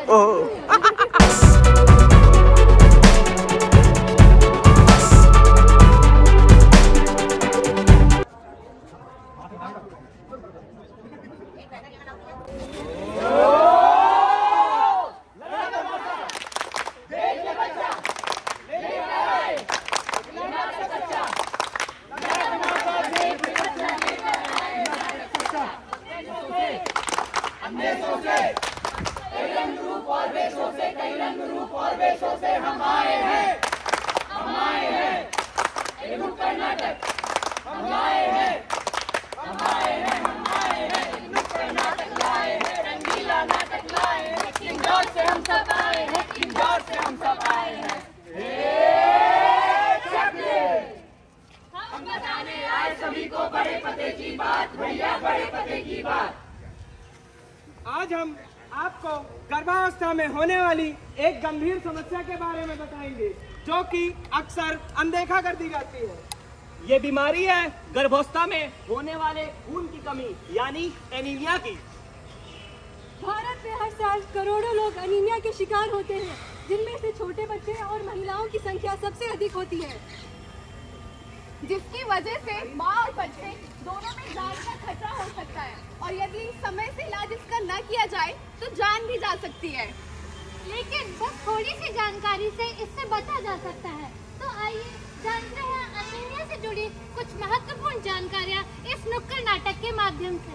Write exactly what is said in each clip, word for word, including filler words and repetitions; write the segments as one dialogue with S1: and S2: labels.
S1: आज हम आपको गर्भावस्था में होने वाली एक गंभीर समस्या के बारे में बताएंगे, जो कि अक्सर अनदेखा कर दी जाती है।
S2: ये बीमारी है गर्भावस्था में होने वाले खून की कमी, यानी एनीमिया की।
S3: भारत में हर साल करोड़ों लोग एनीमिया के शिकार होते हैं, जिनमें से छोटे बच्चे और महिलाओं की संख्या सबसे अधिक होती है,
S4: जिसकी वजह से माँ और बच्चे दोनों में जान का खतरा हो सकता है, और यदि समय से इलाज इसका न किया जाए तो जान भी जा सकती है।
S5: लेकिन बस थोड़ी सी जानकारी से इससे बचा जा सकता है। तो आइए जानते हैं एनीमिया से जुड़ी कुछ महत्वपूर्ण जानकारियाँ इस नुक्कड़ नाटक के माध्यम से।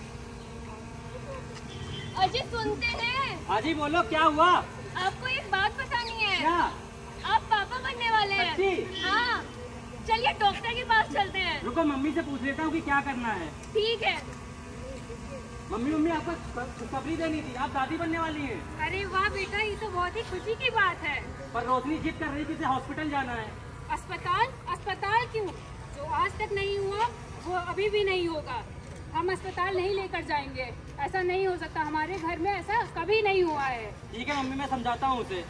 S4: अजय सुनते हैं?
S2: हाँ जी बोलो, क्या हुआ?
S4: आपको एक बात बतानी है।
S2: क्या?
S4: आप पापा बनने वाले हैं।
S2: सच्ची?
S4: हाँ, चलिए डॉक्टर के पास चलते हैं।
S2: रुको, मम्मी से पूछ लेता हूँ कि क्या करना है।
S4: ठीक है।
S2: मम्मी मम्मी आपको खुशखबरी देनी थी, आप दादी बनने वाली हैं।
S3: अरे वाह बेटा, ये तो बहुत ही खुशी की बात है।
S2: पर रोशनी जिद कर रही थी कि हॉस्पिटल जाना है।
S3: अस्पताल? अस्पताल क्यों? जो आज तक नहीं हुआ वो अभी भी नहीं होगा। हम अस्पताल नहीं लेकर जाएंगे, ऐसा नहीं हो सकता। हमारे घर में ऐसा कभी नहीं हुआ है।
S2: ठीक है मम्मी, मैं समझाता हूँ उसे।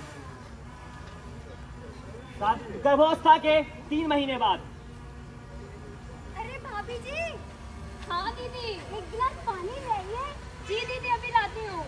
S2: गर्भावस्था के तीन महीने बाद।
S5: अरे भाभी जी।
S4: हाँ दीदी।
S5: एक गिलास पानी ले आइए।
S4: जी दीदी, अभी लाती हूँ।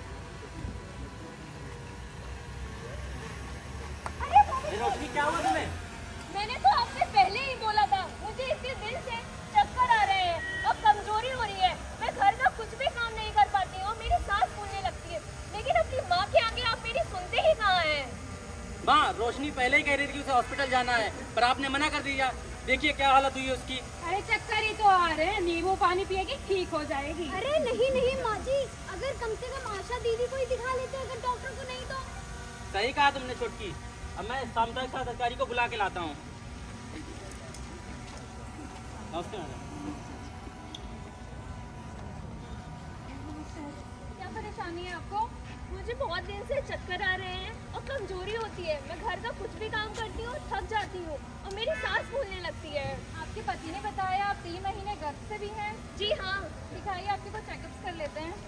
S5: अरे भाभी
S2: रोशनी, क्या हुआ तुम्हें?
S4: मैंने तो आपसे पहले ही बोला था, मुझे इतने दिन से चक्कर आ रहे हैं और कमजोरी हो रही है। मैं घर का कुछ भी काम नहीं कर पाती हूँ, मेरी सांस फूलने लगती है। लेकिन अपनी माँ के आगे आप मेरी सुनते ही कहाँ हैं?
S2: माँ, रोशनी पहले ही कह रही थी कि उसे हॉस्पिटल जाना है, पर आपने मना कर दिया। देखिए क्या हालत हुई है उसकी।
S3: अरे चक्कर ही तो आ रहे हैं, नींबू पानी पिएगी ठीक हो जाएगी।
S5: अरे नहीं नहीं माँ जी, अगर कम से कम आशा दीदी को ही दिखा लेते, अगर डॉक्टर को नहीं तो।
S2: सही कहा तुमने छोटकी। अब मैं सामुदायिक स्वास्थ्य अधिकारी को बुला के लाता हूँ।
S4: क्या परेशानी है आपको? मुझे बहुत दिन से चक्कर आ रहे हैं और कमजोरी होती है। मैं घर का कुछ भी काम करती हूँ, थक जाती हूँ और मेरी सांस फूलने लगती है।
S3: आपके पति ने बताया आप तीन महीने गर्भ से भी हैं?
S4: जी हाँ।
S3: दिखाइए, आपके को चेकअप कर लेते हैं।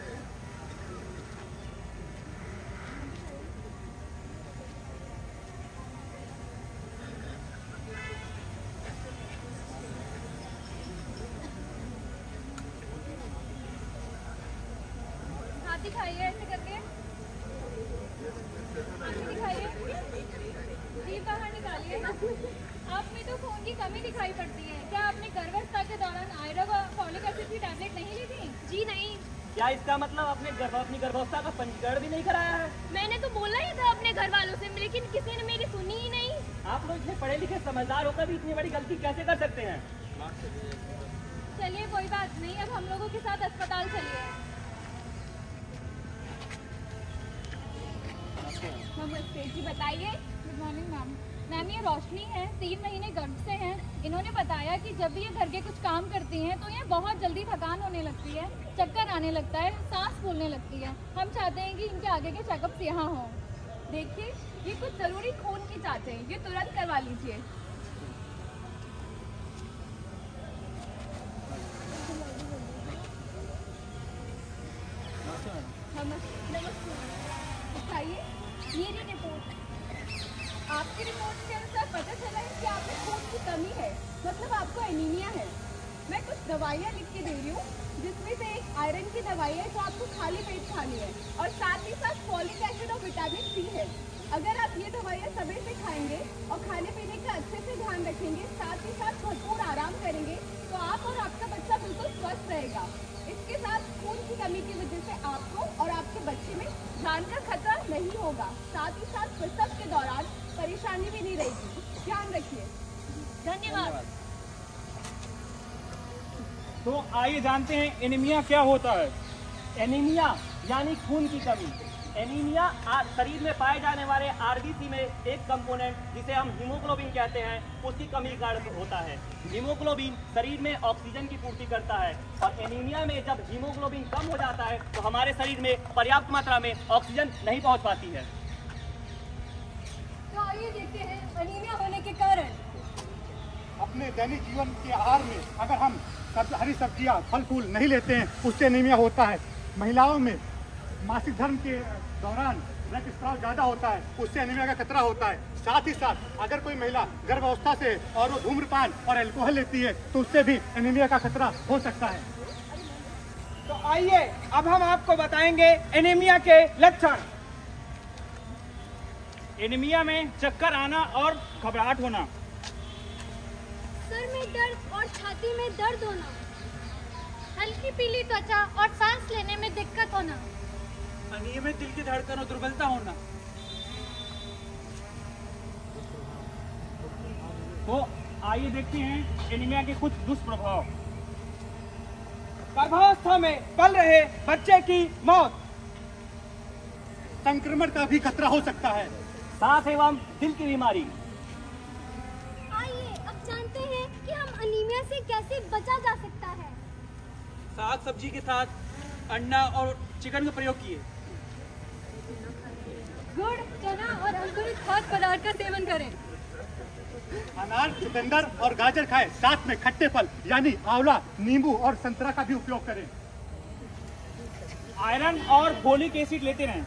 S3: हाथ दिखाइए ऐसे करके, आंखें दिखाइए, जीभ बाहर निकालिए। आप में तो खून की कमी दिखाई पड़ती है। क्या आपने गर्भावस्था के दौरान आयरन और फॉलिक एसिड की टैबलेट नहीं ली थी?
S4: जी नहीं।
S2: क्या इसका मतलब आपने गर्भ अपनी गर्भावस्था का पंजीकरण भी नहीं कराया है?
S4: मैंने तो बोला ही था अपने घर वालों से, लेकिन किसी ने मेरी सुनी ही नहीं।
S2: आप लोग इतने पढ़े लिखे समझदार होकर भी इतनी बड़ी गलती कैसे कर सकते हैं?
S3: चलिए कोई बात नहीं, अब हम लोगों के साथ अस्पताल चलिए।
S4: नमस्ते जी, बताइए।
S3: Good morning ma'am. मैम ये रोशनी है, तीन महीने गर्भ से हैं। इन्होंने बताया कि जब भी ये घर के कुछ काम करती हैं तो ये बहुत जल्दी थकान होने लगती है, चक्कर आने लगता है, सांस फूलने लगती है। हम चाहते हैं कि इनके आगे के चेकअप यहाँ हों।
S4: देखिए, ये कुछ जरूरी खून की जांच है, ये तुरंत करवा लीजिए।
S3: बताइए, ये रही रिपोर्ट। आपकी रिपोर्ट के अनुसार पता चला है कि आप में खून की कमी है, मतलब आपको एनीमिया है।
S4: मैं कुछ दवाइयाँ लिख के दे रही हूँ, जिसमें से एक आयरन की दवाई है जो आपको खाली पेट खानी है, और साथ ही साथ फॉलिक एसिड और विटामिन सी है। अगर आप ये दवाइयाँ समय से खाएंगे और खाने पीने का अच्छे से ध्यान रखेंगे, साथ ही साथ भरपूर आराम करेंगे, तो आप और आपका बच्चा बिल्कुल स्वस्थ रहेगा। इसके साथ खून की कमी की वजह से आपको और आपके बच्चे में जान का खतरा नहीं होगा। साथ ही साथ प्रसव के दौरान परेशानी भी नहीं रहेगी। ध्यान रखिए।
S3: धन्यवाद।
S6: तो आइए जानते हैं एनीमिया क्या होता है।
S7: एनीमिया यानी खून की कमी। एनीमिया शरीर में पाए जाने वाले आरबीसी में एक कंपोनेंट जिसे हम हीमोग्लोबिन कहते हैं, उसकी कमी के कारण होता है। हीमोग्लोबिन शरीर में ऑक्सीजन की पूर्ति करता है, और एनीमिया में जब हीमोग्लोबिन कम हो जाता है तो हमारे शरीर में पर्याप्त मात्रा में ऑक्सीजन नहीं पहुंच पाती है।
S4: तो आइए देखते हैं एनीमिया होने के कारण।
S8: अपने दैनिक जीवन के आहार में अगर हम सब, हरी सब्जियां, फल फूल नहीं लेते हैं, उससे एनीमिया होता है। महिलाओं में मासिक धर्म के दौरान रक्त स्राव ज्यादा होता है, उससे एनीमिया का खतरा होता है। साथ ही साथ अगर कोई महिला गर्भावस्था से और वो धूम्रपान और अल्कोहल लेती है तो उससे भी एनीमिया का खतरा हो सकता है।
S1: तो आइए अब हम आपको बताएंगे एनीमिया के लक्षण।
S6: एनीमिया में चक्कर आना और घबराहट होना,
S5: सर में दर्द और छाती में दर्द होना, हल्की पीली त्वचा और सांस लेने में दिक्कत होना,
S2: अनियमित दिल की धड़कन और दुर्बलता होना।
S6: तो आइए देखते हैं एनीमिया के कुछ दुष्प्रभाव।
S1: गर्भावस्था में पल रहे बच्चे की मौत,
S8: संक्रमण का भी खतरा हो सकता है।
S7: सांस एवं दिल की बीमारी।
S5: आइए अब जानते हैं कि हम अनीमिया से कैसे बचा जा सकता है।
S2: साग सब्जी के साथ अंडा और चिकन का प्रयोग किए।
S4: गुड़, चना और अंकुरित खाद्य पदार्थ का सेवन करें।
S8: अनार, चुकंदर और गाजर खाएं। साथ में खट्टे फल यानी आंवला, नींबू और संतरा का भी उपयोग करें।
S6: आयरन और फोलिक एसिड लेते रहें।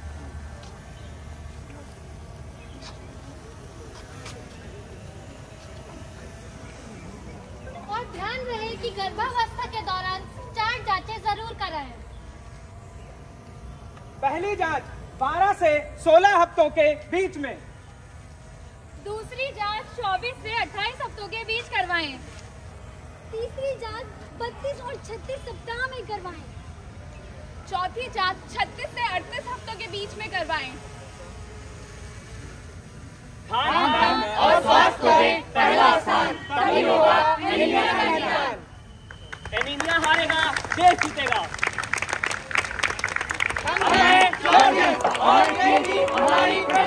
S5: और ध्यान रहे कि गर्भावस्था के दौरान चार जांचें जरूर कराएं।
S1: पहली जांच बारह से सोलह हफ्तों के बीच में,
S3: दूसरी जांच चौबीस से अट्ठाईस हफ्तों के बीच करवाएं।
S5: तीसरी जांच बत्तीस और छत्तीस सप्ताह में करवाएं।
S3: चौथी जांच छत्तीस से अड़तीस हफ्तों के बीच में करवाएं।
S7: खान और स्वास्थ्य को दें पहला स्थान, तभी होगा एनीमिया का निदान। एनीमिया हारेगा, देश जीतेगा। हमें और हमारी